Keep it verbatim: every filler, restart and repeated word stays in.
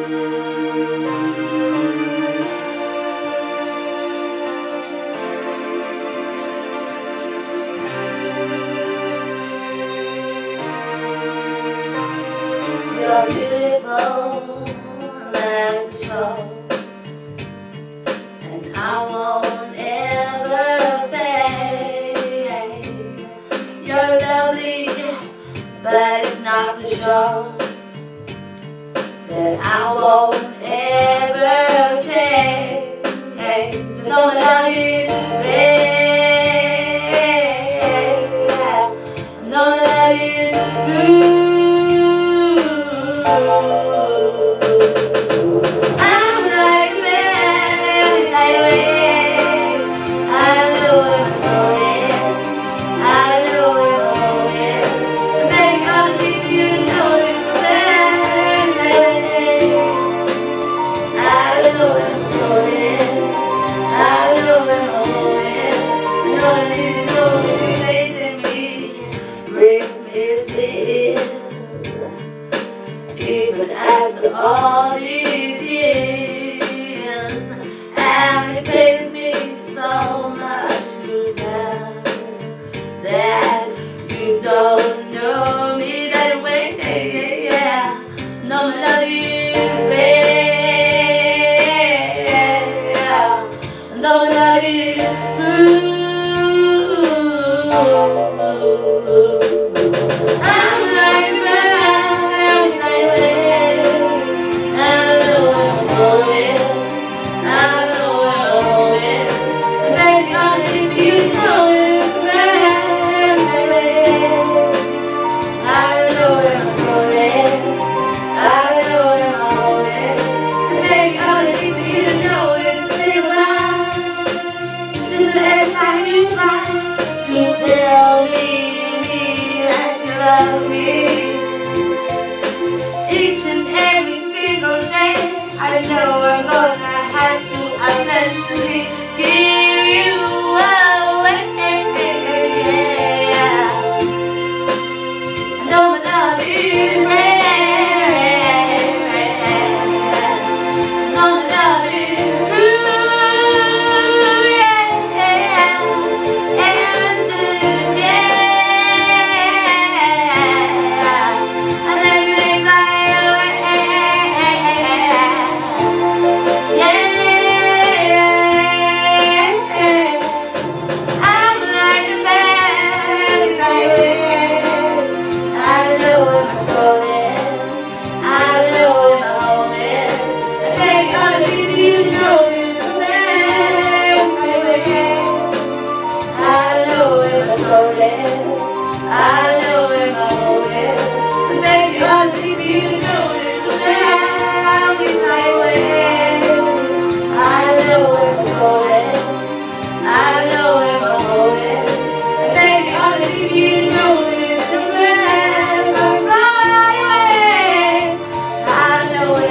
You're beautiful, that's for sure, and I won't ever fade. You're lovely, but it's not for sure that I won't ever change. Just know my love is real. Know my love is true. I'm like that, I know it's so in, I know it's so in. Baby, I'm leaving you to know it's so bad. I know it's so in, I know it's so in. I know I need to know what you made to me, brings me to tears. Even after all these years, and it pains me so much to tell that you don't know me that way. No, my love is real. No, my love is true. I'm like tell me, me that you love me each and every single day. I know I'm gonna have to eventually give you away. I know my love is rare. I know my love is true. I know in my own head, baby, I'll leave you know it's so bad. I'll be my way. I know it's so bad. I know in my own head, baby, I'll leave you know it's so bad. I'll fly away. I know it.